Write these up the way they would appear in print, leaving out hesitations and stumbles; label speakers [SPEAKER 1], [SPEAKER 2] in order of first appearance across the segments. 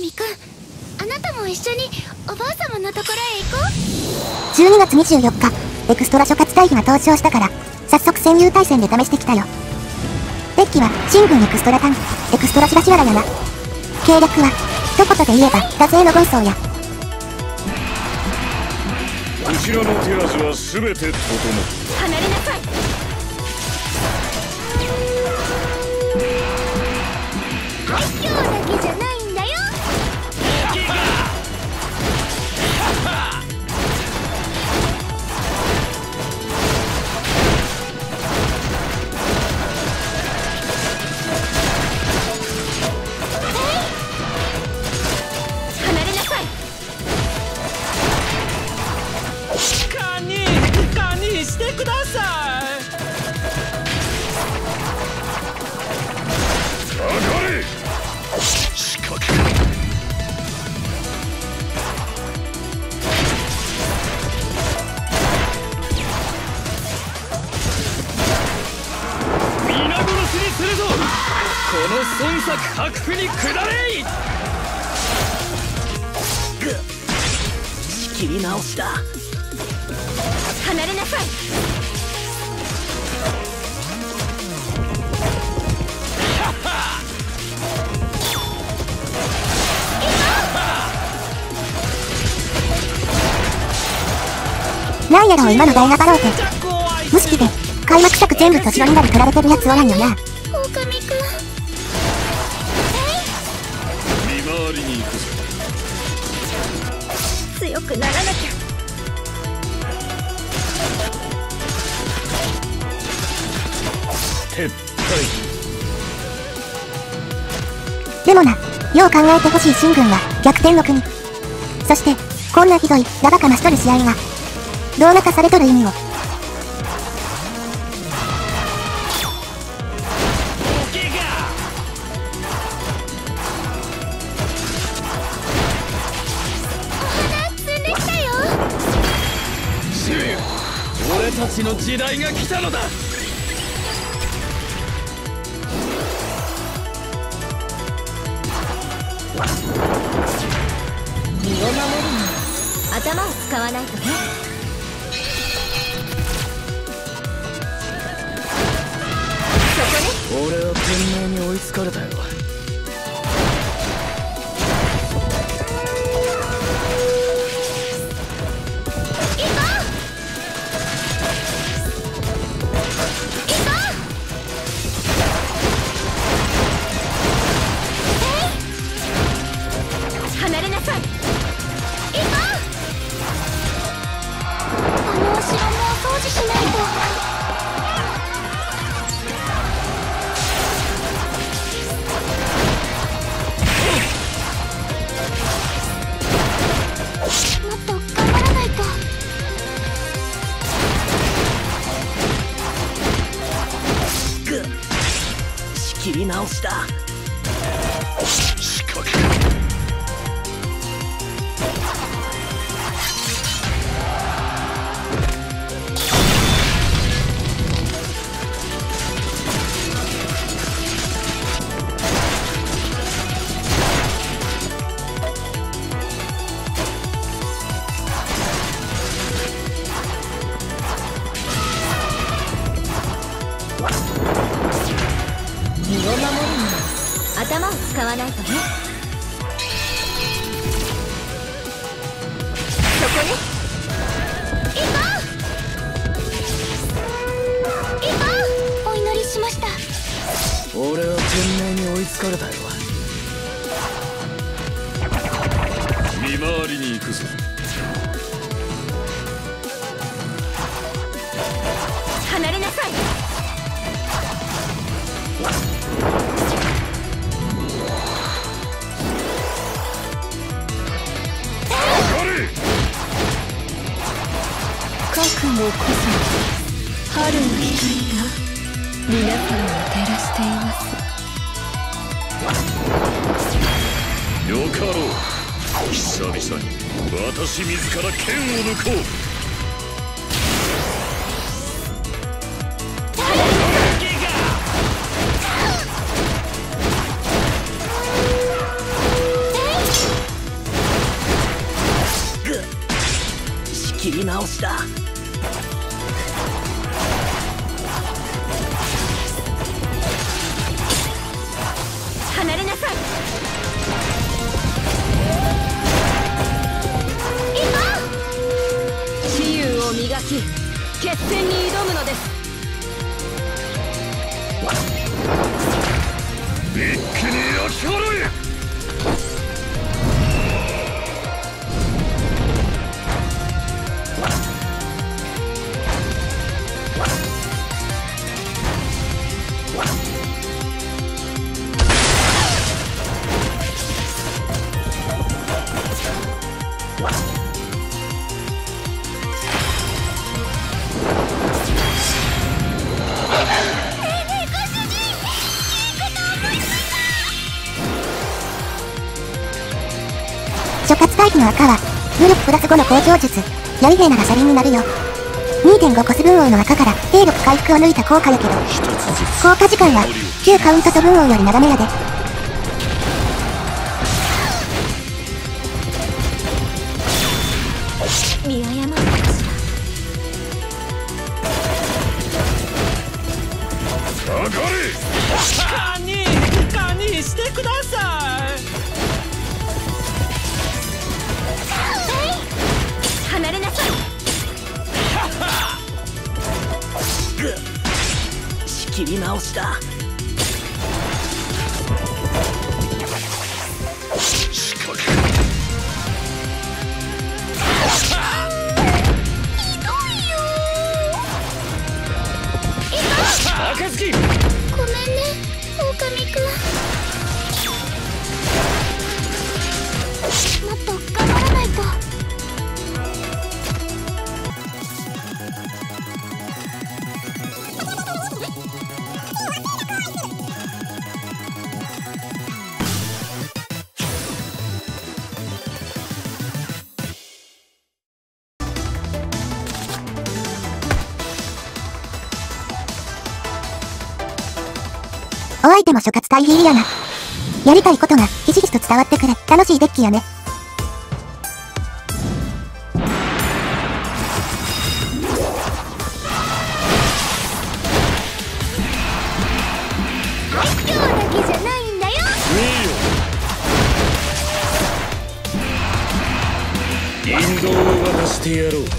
[SPEAKER 1] 狼くん、あなたも一緒におばあ様のところへ行こう。
[SPEAKER 2] 12月24日、エクストラ諸葛大義が登場したから、早速潜入対戦で試してきたよ。デッキは、秦軍エクストラタンク、エクストラしらしわらやな。計略は、一言で言えば、惰性の軍曹や。
[SPEAKER 3] こちらの手はすべて整う。
[SPEAKER 1] 離れなさい。愛嬌だけじゃないんだよ。
[SPEAKER 4] してください。
[SPEAKER 3] 上がれ。仕掛け。
[SPEAKER 4] 皆殺しにするぞ。この孫作白虎に下れい。仕切り直しだ。
[SPEAKER 1] 離れなさい。
[SPEAKER 2] なんやろ今の大ナバローテ。無式で開幕作全部と白になり取られてるやつおらんよな。
[SPEAKER 1] 狼くん。
[SPEAKER 3] 見回りに行くぞ。
[SPEAKER 1] 強くならなきゃ。
[SPEAKER 3] 撤退。
[SPEAKER 2] でもな、よう考えてほしい秦軍は逆転の国。そして、こんなひどいラバかましとる試合が、どうなかされとる意味を。
[SPEAKER 4] 俺たちの時代が来たのだ。
[SPEAKER 1] 身を守るには頭を使わないとね。そこね。
[SPEAKER 4] 俺は天命に追いつかれたよ。
[SPEAKER 1] 離れなさい。行こう。あのお城もお掃除しないと。もっと頑張らないと。
[SPEAKER 4] 仕切り直しだ。
[SPEAKER 3] 仕掛け。
[SPEAKER 1] 身を守るには頭を使わないとね。そこね。行こう。行こう。お祈りしました。
[SPEAKER 4] 俺は天命に追いつかれたよ。
[SPEAKER 3] 見回りに行くぞ。
[SPEAKER 1] 離れなさい。覚悟こそ春の光が皆さんを照らしています。
[SPEAKER 3] よかろう。久々に私自ら剣を抜こう。
[SPEAKER 4] 仕切り直しだ。
[SPEAKER 1] 離れなさい。自由を磨き決戦に挑むのです。
[SPEAKER 3] 一気に焼き払え。
[SPEAKER 2] 諸葛回避の赤は、武力プラス5の高超術、槍兵なら車輪になるよ。2.5 コス分王の赤から兵力回復を抜いた効果やけど、効果時間は9カウントと分王より長めやで。
[SPEAKER 1] 見誤ったかし
[SPEAKER 3] 上がれ。
[SPEAKER 4] カニしてください。
[SPEAKER 1] 離れなさい。
[SPEAKER 4] 仕切り直しだ。
[SPEAKER 3] 仕掛け。
[SPEAKER 1] ひどいよ。
[SPEAKER 3] 赤月。
[SPEAKER 1] ごめんね、狼くん。もっと頑張らないと。
[SPEAKER 2] お相手も諸葛対比やな。やりたいことがひしひしと伝わってくる楽しいデッキやね。
[SPEAKER 1] 今日だけじゃないんだよ。
[SPEAKER 3] 引導を渡してやろう。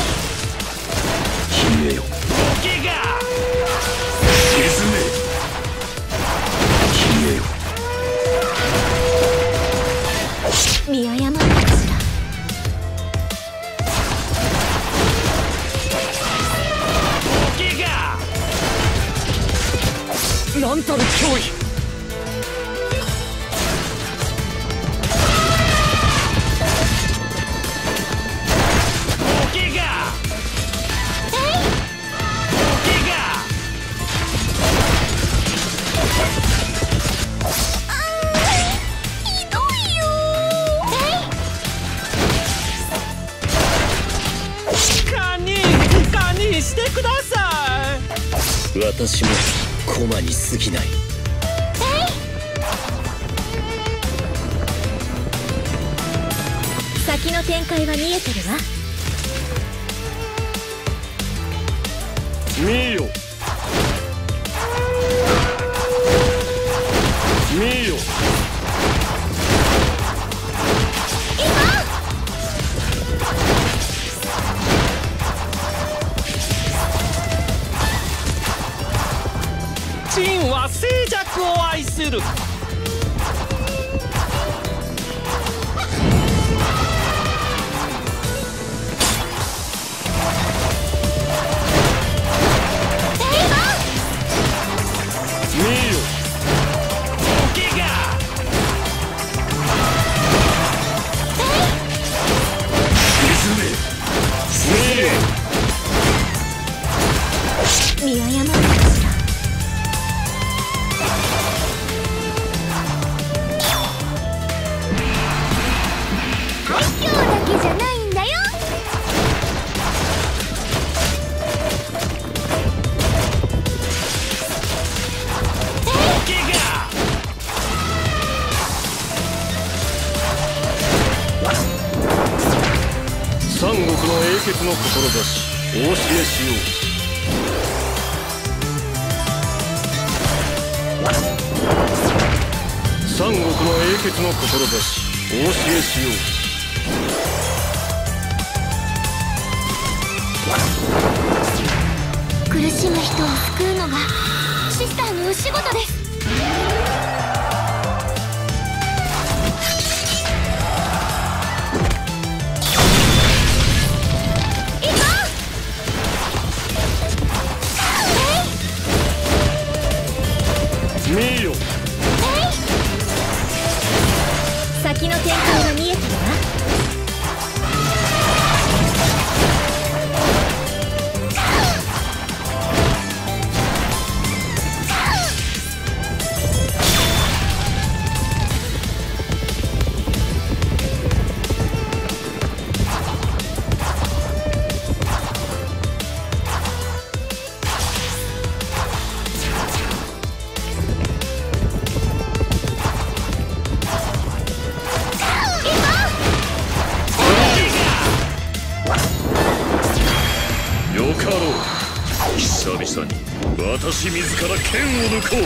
[SPEAKER 3] 消えよ。
[SPEAKER 4] ボケが
[SPEAKER 3] 沈め。消えよ。
[SPEAKER 1] 見誤ったかしら。
[SPEAKER 4] ボケがなんたる脅威。ボケが
[SPEAKER 1] ひどいよ。
[SPEAKER 4] カニしてください。私も駒に過ぎない。
[SPEAKER 1] 先の展開は見えてるわ。
[SPEAKER 3] 見よ。見よ。
[SPEAKER 4] 陳は静寂を愛する。
[SPEAKER 1] 見誤ったかしら。今日だけじゃないんだよ。
[SPEAKER 3] さ
[SPEAKER 4] 三国の英傑の志お教えしよう。三国の英傑の志お教えしよ
[SPEAKER 2] う。苦しむ人を救うのがシスターのお仕事です。
[SPEAKER 4] 見よ。
[SPEAKER 1] 先の展開は見えてるわ。
[SPEAKER 3] 久々に私自ら剣を抜こう。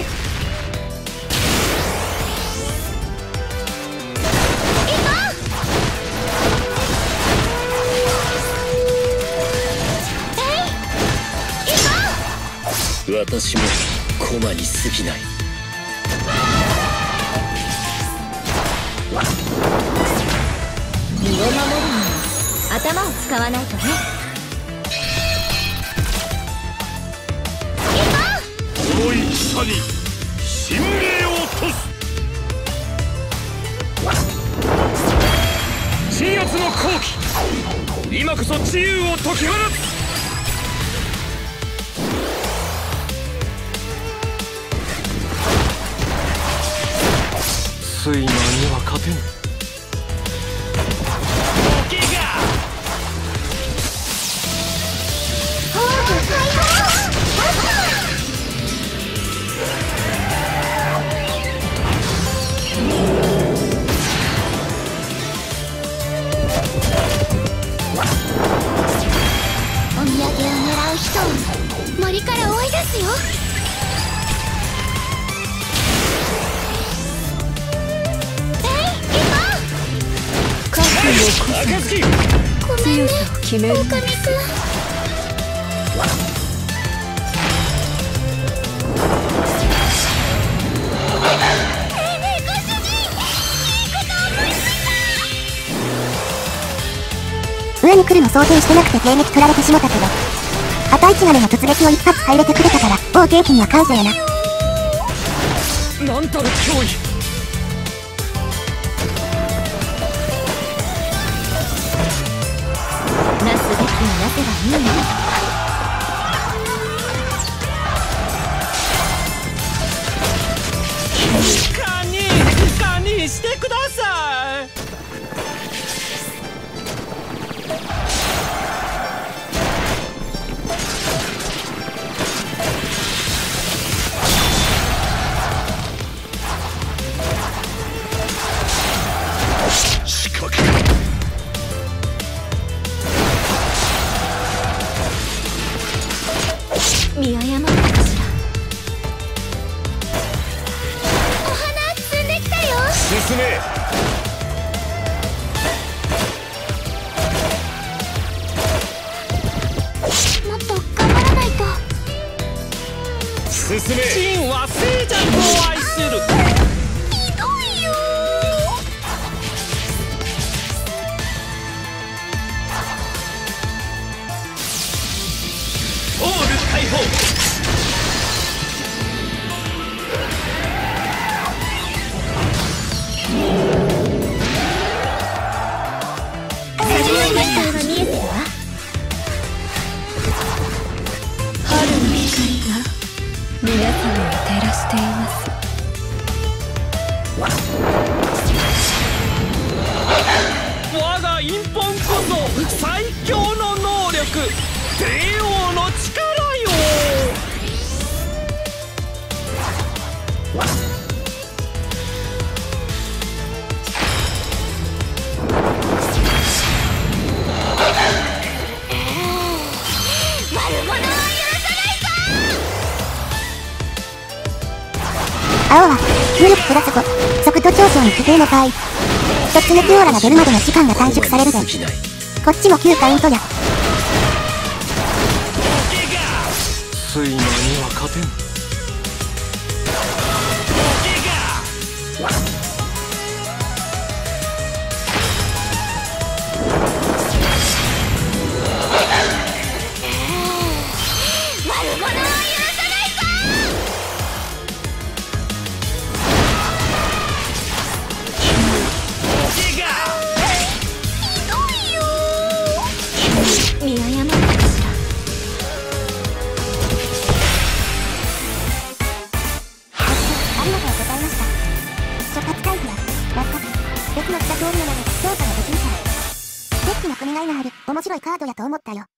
[SPEAKER 4] 私も駒に過ぎない。
[SPEAKER 1] 身を守るには頭を使わないとね。
[SPEAKER 3] この戦に神明を落とす。鎮圧の好機、今こそ自由を解き放つ。
[SPEAKER 4] 睡魔には勝てぬ。
[SPEAKER 2] お土産を狙う人を森から追い出すよ。
[SPEAKER 3] 暁、
[SPEAKER 2] ごめんね、
[SPEAKER 1] 強さを決めるんです。
[SPEAKER 2] 狼くん。 上に来るの想定してなくて迎撃取られてしもたけど、旗一丸の突撃を一発入れてくれたから王元気には感謝やな。
[SPEAKER 4] なんたる脅威。
[SPEAKER 1] なすべきになせばいいの。
[SPEAKER 4] カニしてください。
[SPEAKER 3] 仕掛け
[SPEAKER 1] 見誤ったかしら。
[SPEAKER 2] お花摘んできたよ。
[SPEAKER 3] 進め。
[SPEAKER 2] もっと頑張らないと。
[SPEAKER 3] 進め。
[SPEAKER 4] 陳は聖者を愛する。
[SPEAKER 2] ひどいよ
[SPEAKER 4] オール解放。
[SPEAKER 1] 先の展開は見えてるわ。春の光が皆様を照らしています。
[SPEAKER 4] 我が陰本こそ最強の能力、帝王の力よ。
[SPEAKER 2] 重力プラス5、速度上昇に規定の場合、突撃オーラが出るまでの時間が短縮されるぜ。こっちも9カウントや。
[SPEAKER 4] 睡魔には勝てん。
[SPEAKER 1] 見誤ったかしら。
[SPEAKER 2] ありがとうございました。触発回避は全く別のした通りなので操作ができるから。デッキの組み合いがある面白いカードやと思ったよ。